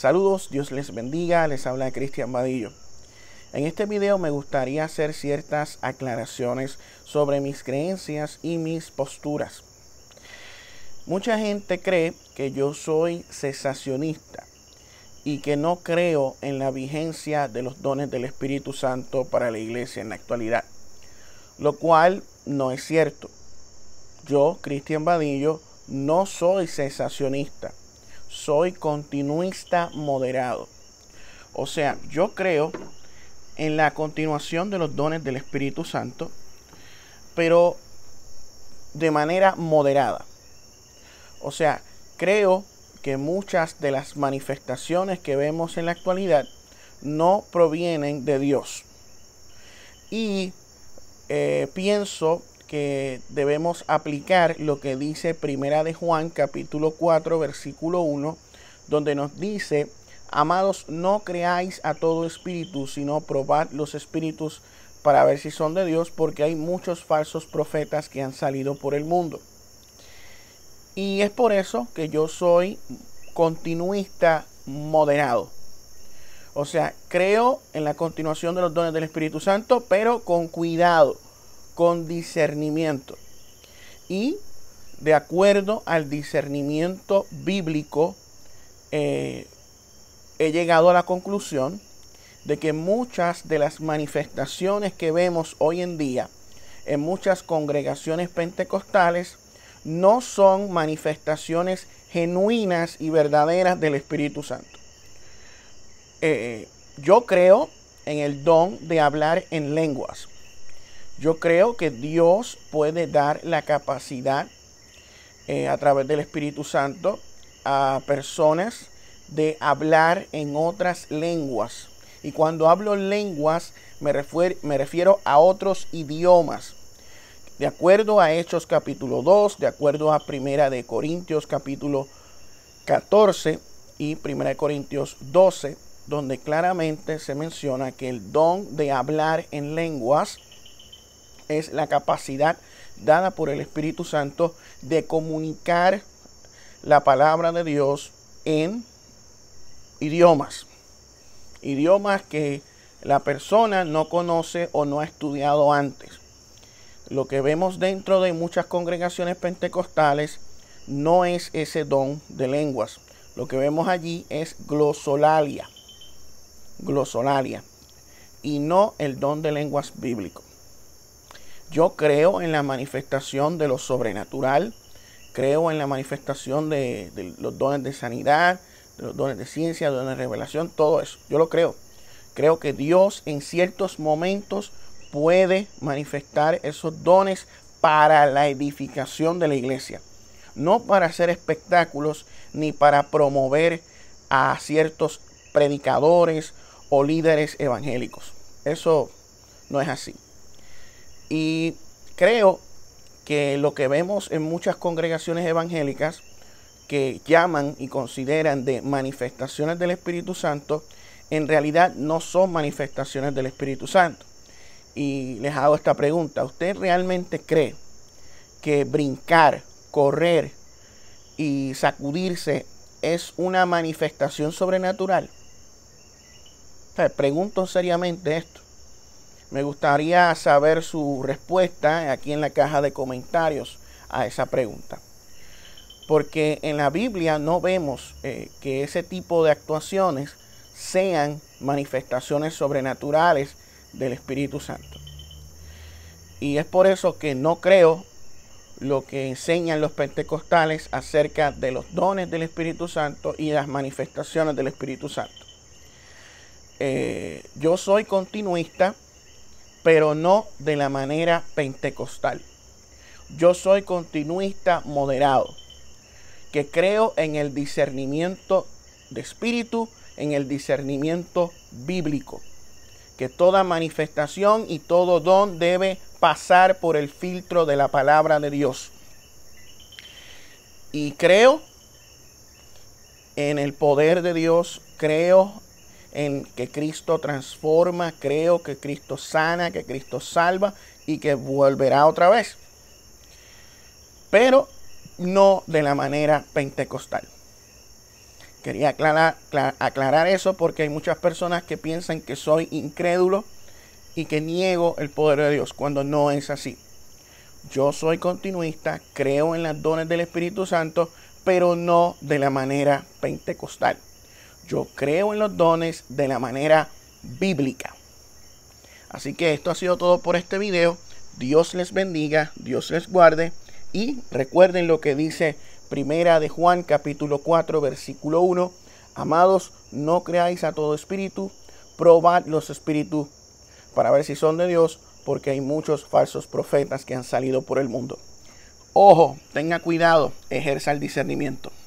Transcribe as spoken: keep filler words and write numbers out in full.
Saludos, Dios les bendiga, les habla Cristian Vadillo. En este video me gustaría hacer ciertas aclaraciones sobre mis creencias y mis posturas. Mucha gente cree que yo soy cesacionista y que no creo en la vigencia de los dones del Espíritu Santo para la iglesia en la actualidad, lo cual no es cierto. Yo, Cristian Vadillo, no soy cesacionista, soy continuista moderado. O sea, yo creo en la continuación de los dones del Espíritu Santo, pero de manera moderada. O sea, creo que muchas de las manifestaciones que vemos en la actualidad no provienen de Dios. Y eh, pienso que debemos aplicar lo que dice Primera de Juan, capítulo cuatro, versículo uno, donde nos dice: amados, no creáis a todo espíritu, sino probad los espíritus para ver si son de Dios, porque hay muchos falsos profetas que han salido por el mundo. Y es por eso que yo soy continuista moderado. O sea, creo en la continuación de los dones del Espíritu Santo, pero con cuidado, con discernimiento. Y de acuerdo al discernimiento bíblico, eh, he llegado a la conclusión de que muchas de las manifestaciones que vemos hoy en día en muchas congregaciones pentecostales no son manifestaciones genuinas y verdaderas del Espíritu Santo. Eh, yo creo en el don de hablar en lenguas. Yo creo que Dios puede dar la capacidad eh, a través del Espíritu Santo a personas de hablar en otras lenguas. Y cuando hablo lenguas me refiero, me refiero a otros idiomas. De acuerdo a Hechos capítulo dos, de acuerdo a Primera de Corintios capítulo catorce y Primera de Corintios doce, donde claramente se menciona que el don de hablar en lenguas es la capacidad dada por el Espíritu Santo de comunicar la palabra de Dios en idiomas. Idiomas que la persona no conoce o no ha estudiado antes. Lo que vemos dentro de muchas congregaciones pentecostales no es ese don de lenguas. Lo que vemos allí es glosolalia. Glosolalia. Y no el don de lenguas bíblico. Yo creo en la manifestación de lo sobrenatural. Creo en la manifestación de, de los dones de sanidad, de los dones de ciencia, de dones de revelación, todo eso. Yo lo creo. Creo que Dios en ciertos momentos puede manifestar esos dones para la edificación de la iglesia. No para hacer espectáculos ni para promover a ciertos predicadores o líderes evangélicos. Eso no es así. Y creo que lo que vemos en muchas congregaciones evangélicas que llaman y consideran de manifestaciones del Espíritu Santo, en realidad no son manifestaciones del Espíritu Santo. Y les hago esta pregunta: ¿usted realmente cree que brincar, correr y sacudirse es una manifestación sobrenatural? O sea, pregunto seriamente esto. Me gustaría saber su respuesta aquí en la caja de comentarios a esa pregunta. Porque en la Biblia no vemos eh, que ese tipo de actuaciones sean manifestaciones sobrenaturales del Espíritu Santo. Y es por eso que no creo lo que enseñan los pentecostales acerca de los dones del Espíritu Santo y las manifestaciones del Espíritu Santo. Eh, yo soy continuista, pero no de la manera pentecostal. Yo soy continuista moderado, que creo en el discernimiento de espíritu, en el discernimiento bíblico, que toda manifestación y todo don debe pasar por el filtro de la palabra de Dios. Y creo en el poder de Dios, creo en que Cristo transforma, creo que Cristo sana, que Cristo salva y que volverá otra vez. Pero no de la manera pentecostal. Quería aclarar, aclarar eso porque hay muchas personas que piensan que soy incrédulo y que niego el poder de Dios, cuando no es así. Yo soy continuista, creo en las dones del Espíritu Santo, pero no de la manera pentecostal. Yo creo en los dones de la manera bíblica. Así que esto ha sido todo por este video. Dios les bendiga, Dios les guarde. Y recuerden lo que dice Primera de Juan capítulo cuatro versículo uno. Amados, no creáis a todo espíritu, probad los espíritus para ver si son de Dios, porque hay muchos falsos profetas que han salido por el mundo. Ojo, tenga cuidado, ejerza el discernimiento.